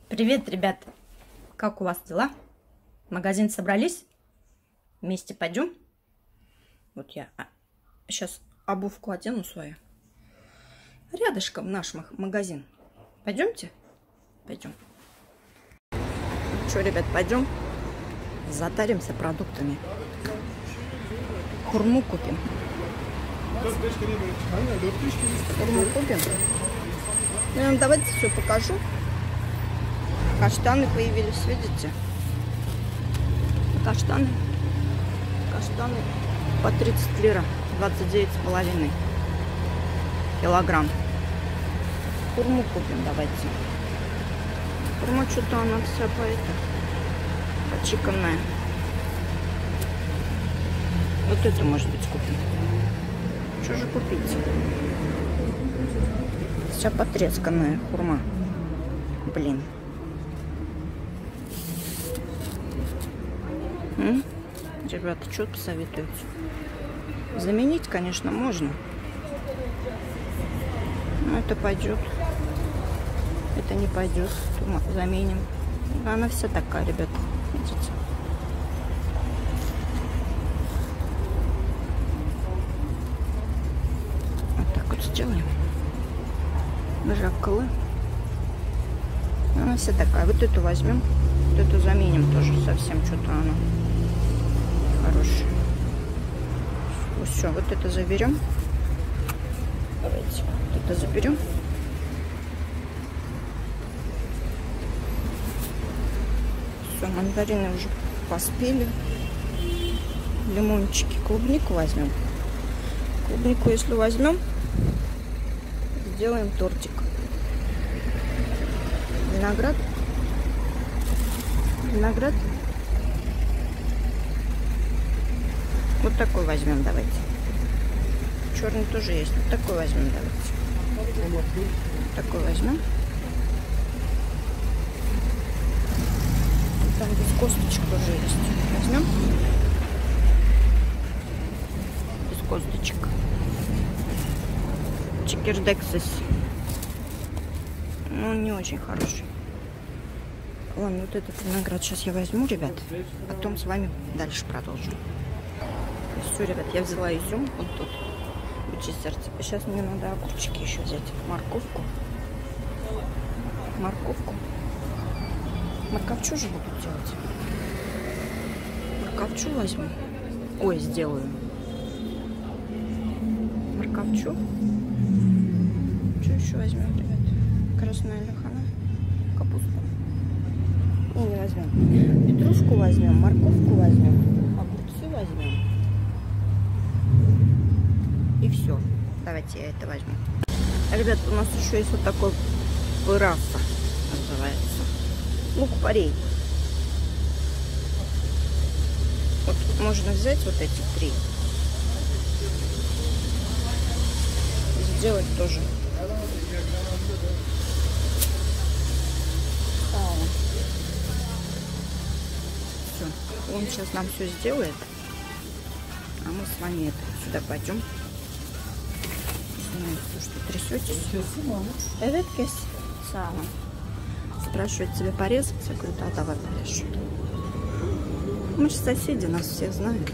Привет, ребят! Как у вас дела? В магазин собрались? Вместе пойдем? Вот я сейчас обувку одену свою. Рядышком наш магазин. Пойдемте? Пойдем. Что, ребят, пойдем? Затаримся продуктами. Хурму купим. Хурму купим. Я вам давайте все покажу. Каштаны появились, видите? Каштаны по 30 лира, 29,5 килограмм. Хурму купим, давайте. Хурма что-то она вся почиканная. Вот это, может быть, купим. Что же купить? Вся потресканная хурма. Блин. Ребята, что посоветуете? Заменить, конечно, можно. Но это пойдет. Это не пойдет. Заменим. Она вся такая, ребята. Видите? Вот так вот сделаем. Жаккалы. Она вся такая. Вот эту возьмем. Вот эту заменим тоже совсем. Что-то она хорошая. Вот все. Вот это заберем. Давайте. Вот это заберем. Все, мандарины уже поспели. Лимончики. Клубнику возьмем. Клубнику, если возьмем, сделаем тортик. Виноград. Виноград. Вот такой возьмем, давайте. Черный тоже есть. Вот такой возьмем, давайте. Вот такой возьмем. Там без косточек тоже есть. Возьмем. Без косточек. Чикердексис. Ну, не очень хороший. Ладно, вот этот виноград сейчас я возьму, ребят. Потом с вами дальше продолжим. Все, ребят, я взяла изюм. Вот тут. Лучше сердце. Сейчас мне надо огурчики еще взять. Морковку. Морковку. Морковчу же буду делать. Морковчу возьму. Ой, сделаю. Морковчу. Что еще возьмем, ребят? Красная лохана. Капусту. Не возьмем. Петрушку возьмем. Морковку возьмем. Огурцы возьмем. И все. Давайте я это возьму. Ребят, у нас еще есть вот такой пыраса называется. Лук-порей. Вот можно взять вот эти три. Сделать тоже. Все. Он сейчас нам все сделает. А мы с вами сюда пойдем. Что трясетесь? Evet kes. Sağ olun. Спрашивает тебе порезать? Я говорю, да, давай порежь. Мы же соседи, нас всех знают.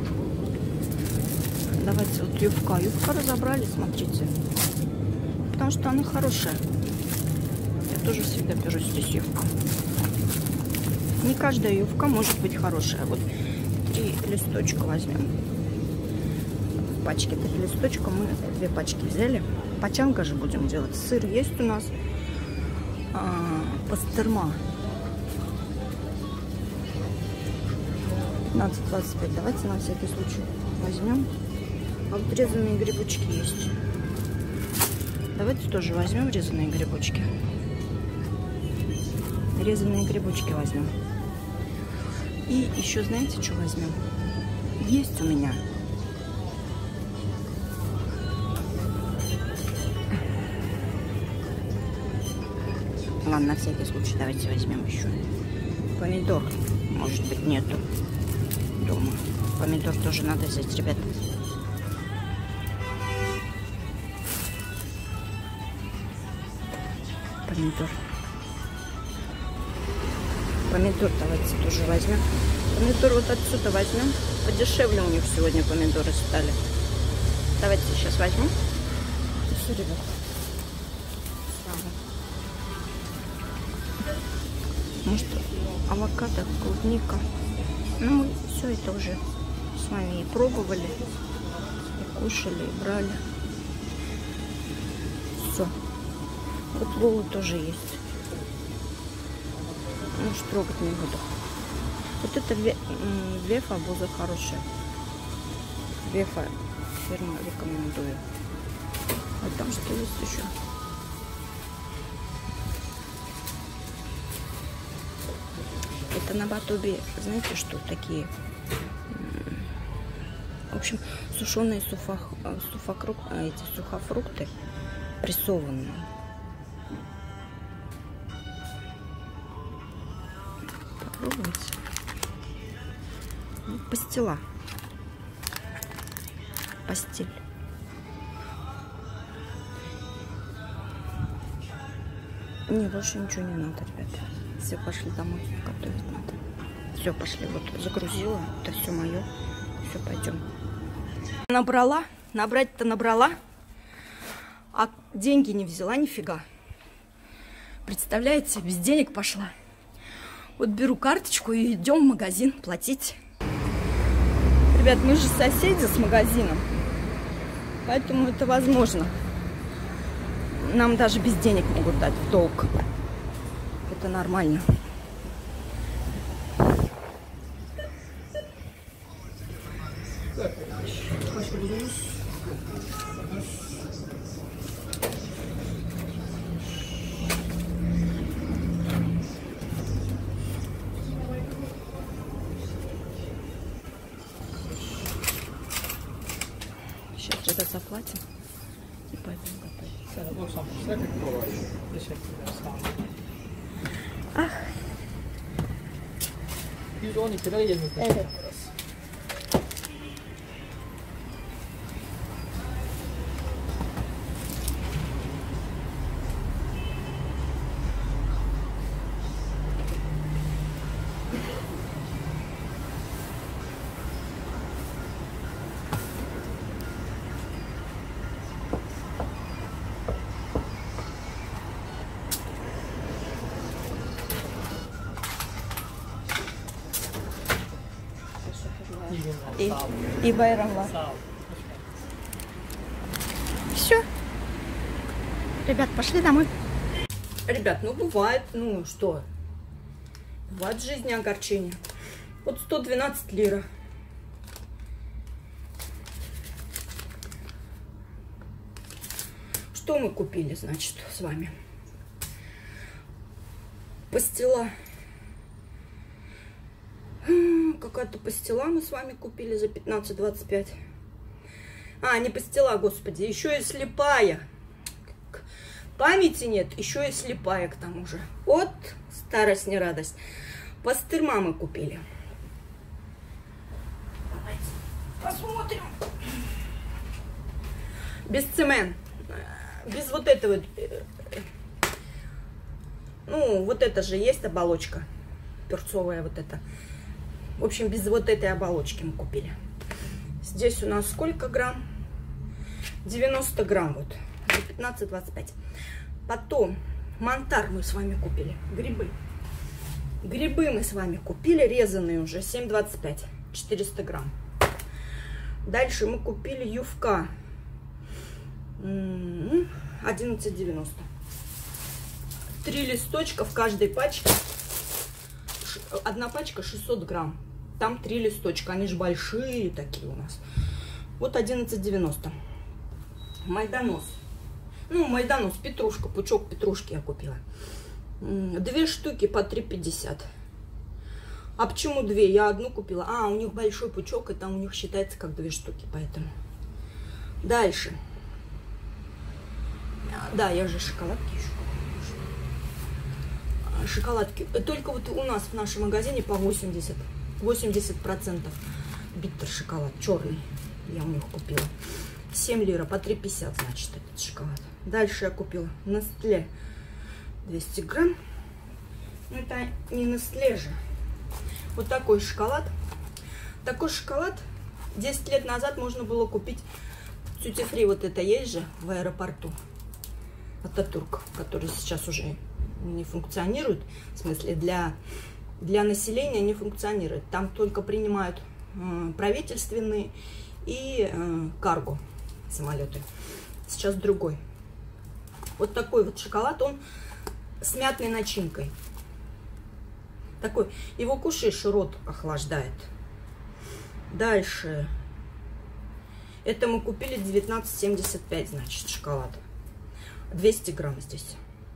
Давайте вот юбка. Юбка разобрали, смотрите. Потому что она хорошая. Я тоже всегда беру здесь юбку. Не каждая юбка может быть хорошая. Вот 3 листочка возьмем. В пачке 3 листочка. Мы 2 пачки взяли. Пачанка же будем делать. Сыр есть у нас. Пастерма. 15-25. Давайте на всякий случай возьмем. А вот резаные грибочки есть. Давайте тоже возьмем резаные грибочки. Резаные грибочки возьмем. И еще знаете, что возьмем? Есть у меня. Ладно, на всякий случай давайте возьмем еще. Помидор, может быть, нету дома. Помидор тоже надо взять, ребят. помидор. помидор давайте тоже возьмем. Помидор вот отсюда возьмем. Подешевле у них сегодня помидоры стали. Давайте сейчас возьму. Все, ребят. Может, авокадо, клубника. Ну, мы все это уже с вами и пробовали, и кушали, и брали. Все. Вот лолы тоже есть. Ну, что трогать не буду. Вот это Вефа буза хорошая. Вефа фирма рекомендую. А там что есть еще? Это на Батубе, знаете, что такие, в общем, сушеные сухофрукты, прессованные. Попробуйте. Пастила. Постель. Не, больше ничего не надо, ребята. Все, пошли домой, готовить надо. Все, пошли, вот загрузила, это все мое. Все, пойдем. Набрала, набрать-то набрала, а деньги не взяла нифига. Представляете, без денег пошла. Вот беру карточку и идем в магазин платить. Ребят, мы же соседи с магазином, поэтому это возможно. Нам даже без денег могут дать в долг. Это нормально. Сейчас, ребят, заплатим и пойдем готовить. Ах. 112 liraya 20 kuruş. Evet. И байрамла. Все. Ребят, пошли домой. Ребят, ну бывает, ну что? Бывает в жизни огорчение. Вот 112 лир. Что мы купили, значит, с вами? Пастила. Какая-то пастила мы с вами купили за 15-25. А, не пастила, господи, еще и слепая. Памяти нет, еще и слепая к тому же. Вот старость не радость. Пастырма мы купили. Давайте посмотрим. Без цемент. Без вот этого. Ну, вот это же есть оболочка. Перцовая вот эта. В общем, без вот этой оболочки мы купили. Здесь у нас сколько грамм? 90 грамм вот. 15-25. Потом монтар мы с вами купили. Грибы. Грибы мы с вами купили, резанные уже. 7,25. 400 грамм. Дальше мы купили ювка. 11,90. 3 листочка в каждой пачке. Одна пачка 600 грамм. Там 3 листочка. Они же большие такие у нас. Вот 11,90. Майдонос. Ну, майдонос, петрушка. Пучок петрушки я купила. 2 штуки по 3,50. А почему 2? Я одну купила. А, у них большой пучок, и там у них считается как 2 штуки. Поэтому. Дальше. Да, я же шоколадки еще. Шоколадки. Только вот у нас в нашем магазине по 80% биттер шоколад черный. Я у них купила. 7 лир, по 3,50, значит, этот шоколад. Дальше я купила Nestlé 200 грамм. Ну, это это не Nestlé же. Вот такой шоколад. Такой шоколад 10 лет назад можно было купить в Duty-Free. Вот это есть же в аэропорту. Ататурк, который сейчас уже не функционирует. В смысле, для населения не функционирует. Там только принимают правительственные и карго самолеты. Сейчас другой. Вот такой вот шоколад, он с мятной начинкой. Такой, его кушаешь, рот охлаждает. Дальше. Это мы купили 19,75, значит, шоколад. 200 грамм здесь.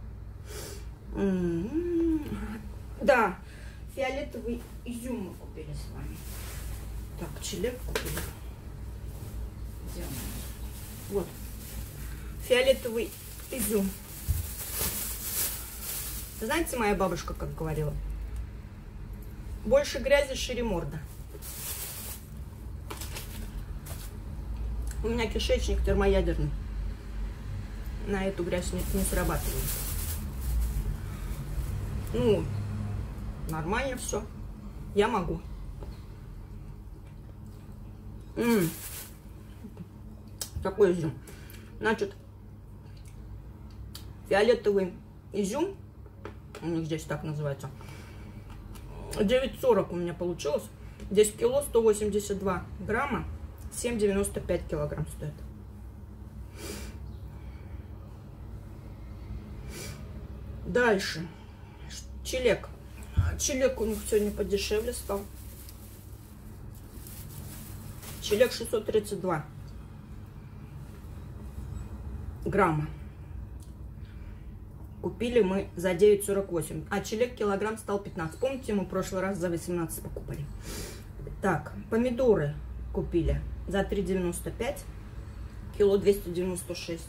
Да, фиолетовый изюм мы купили с вами. Так, чилек купили. Где он? Вот. Фиолетовый изюм. Знаете, моя бабушка как говорила? Больше грязи, шире морда. У меня кишечник термоядерный. На эту грязь не срабатывает. Ну, нормально все. Я могу. Такой изюм. Значит, фиолетовый изюм, у них здесь так называется, 9,40 у меня получилось. Здесь кило 182 грамма, 7,95 килограмм стоит. Дальше. Чилек. Чилек у них сегодня подешевле стал. Чилек 632 грамма. Купили мы за 9,48. А чилек килограмм стал 15. Помните, мы в прошлый раз за 18 покупали. Так, помидоры купили за 3,95. Кило 296.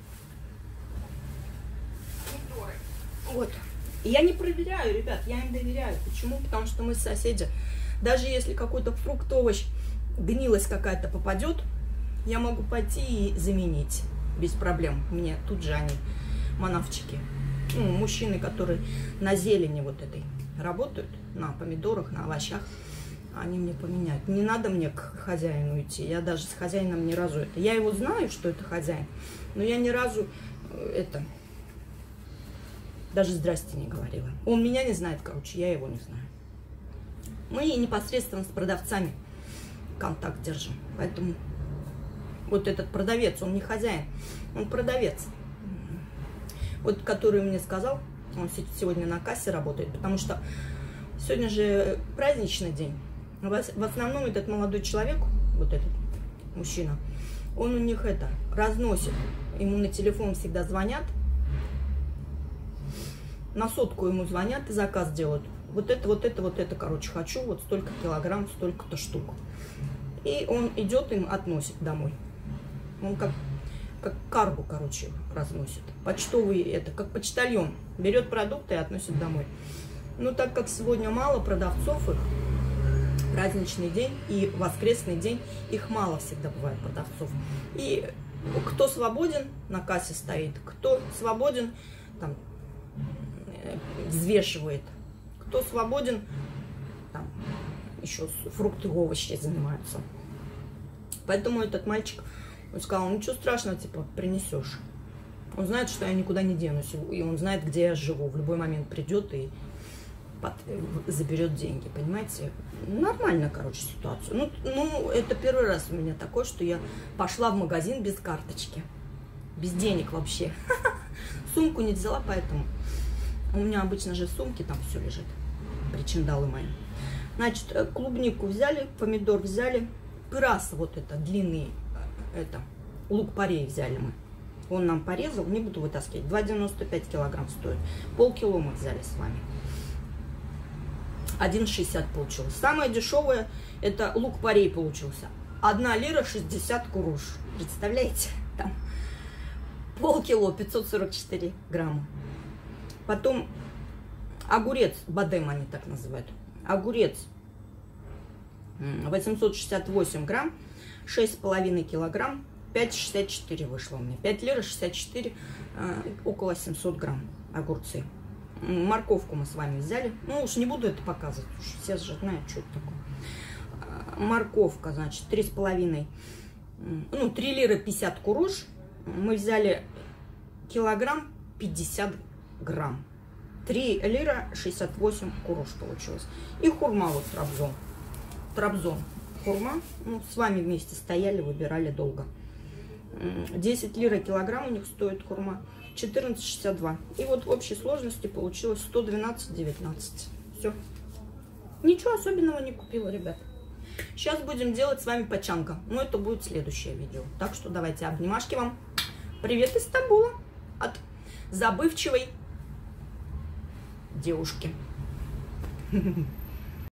Помидоры. Вот. И я не проверяю, ребят, я им доверяю. Почему? Потому что мы соседи. Даже если какой-то фрукт, овощ, гнилость какая-то попадет, я могу пойти и заменить без проблем. Мне тут же они, манавчики, ну, мужчины, которые на зелени вот этой работают, на помидорах, на овощах, они мне поменяют. Не надо мне к хозяину идти. Я даже с хозяином ни разу это. Я его знаю, что это хозяин, но я ни разу это даже здрасте не говорила. Он меня не знает, короче, я его не знаю. Мы непосредственно с продавцами контакт держим. Поэтому вот этот продавец, он не хозяин, он продавец. Вот который мне сказал, он сегодня на кассе работает, потому что сегодня же праздничный день. В основном этот молодой человек, вот этот мужчина, он у них это разносит. Ему на телефон всегда звонят. На сотку ему звонят и заказ делают. Вот это, короче, хочу, вот столько килограмм, столько-то штук. И он идет, им относит домой. Он как каргу, короче, разносит. Почтовый, это, как почтальон. Берет продукты и относит домой. Ну, так как сегодня мало продавцов их, праздничный день и воскресный день, их мало всегда бывает продавцов. И кто свободен, на кассе стоит. Кто свободен, там, взвешивает. Кто свободен, там еще фрукты, овощи занимаются. Поэтому этот мальчик, он сказал, ничего страшного, типа, принесешь. Он знает, что я никуда не денусь, и он знает, где я живу. В любой момент придет и заберет деньги, понимаете? Нормально, короче, ситуацию. Ну, это первый раз у меня такое, что я пошла в магазин без карточки. Без денег вообще. Сумку не взяла, поэтому... У меня обычно же в сумке там все лежит. Причиндалы мои. Значит, клубнику взяли, помидор взяли. Пыраса вот это, длинный, это, лук-порей взяли мы. Он нам порезал, не буду вытаскивать. 2,95 килограмм стоит. Полкило мы взяли с вами. 1,60 получилось. Самое дешевое, это лук-порей получился. 1 лира 60 куруш. Представляете? Там полкило, 544 грамма. Потом огурец, бадем они так называют. Огурец 868 грамм, 6,5 килограмм, 5,64 вышло у меня. 5 лир 64, около 700 грамм огурцы. Морковку мы с вами взяли. Ну, уж не буду это показывать. Уж все же знают, что это такое. Морковка, значит, 3,5. Ну, 3 лира 50 куруш. Мы взяли килограмм 50 грамм. 3 лира 68 куруш получилось. И хурма вот Трабзон. Трабзон. Хурма. Ну, с вами вместе стояли, выбирали долго. 10 лир килограмм у них стоит хурма. 14,62. И вот в общей сложности получилось 112,19. Все. Ничего особенного не купила, ребят. Сейчас будем делать с вами пачанка. Но это будет следующее видео. Так что давайте обнимашки вам. Привет из Стамбула. От забывчивой девушки.